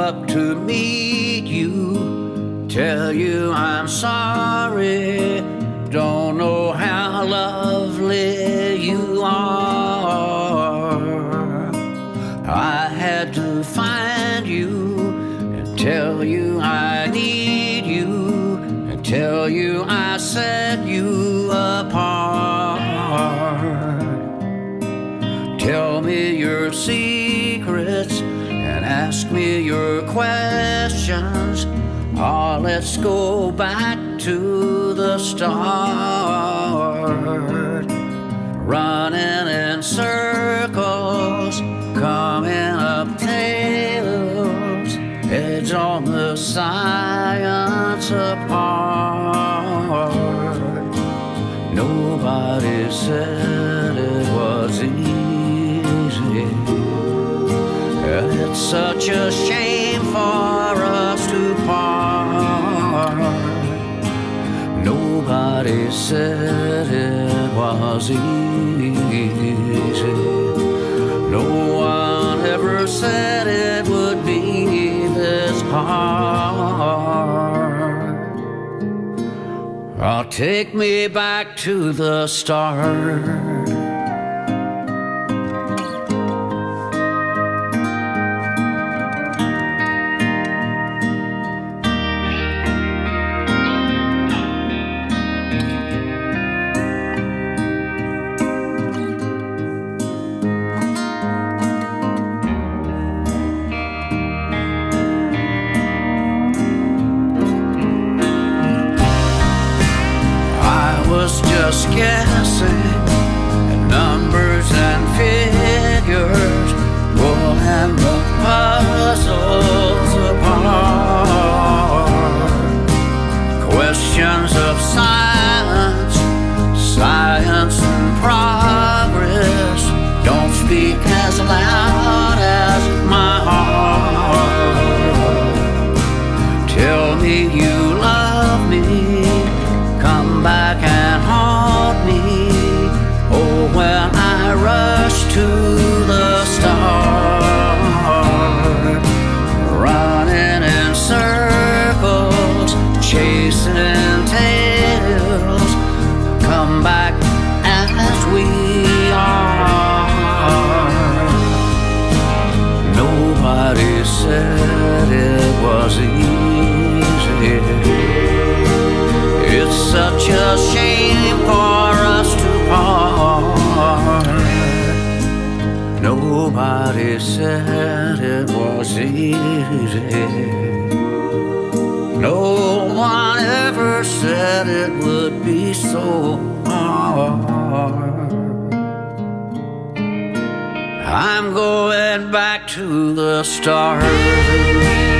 up to meet you, tell you I'm sorry. Don't know how lovely you are. I had to find you and tell you I need you, and tell you I set you apart. Tell me your secrets and ask me your questions. Oh, let's go back to the start. Running in circles, coming up tails, heads on the science apart. Nobody said it was easy. It's such a shame for us to part. Nobody said it was easy. No one ever said it would be this hard. Oh, take me back to the start. Just guessing at numbers and figures, pulling the puzzles apart. Questions of science, science and progress don't speak as loud as my heart. Tell me you love me, come back and haunt me. Oh, when I rush to the start, running in circles, chasing tails, come back as we are. Nobody said it was easy. It's such a shame for us to part. Nobody said it was easy. No one ever said it would be so hard. I'm going back to the start.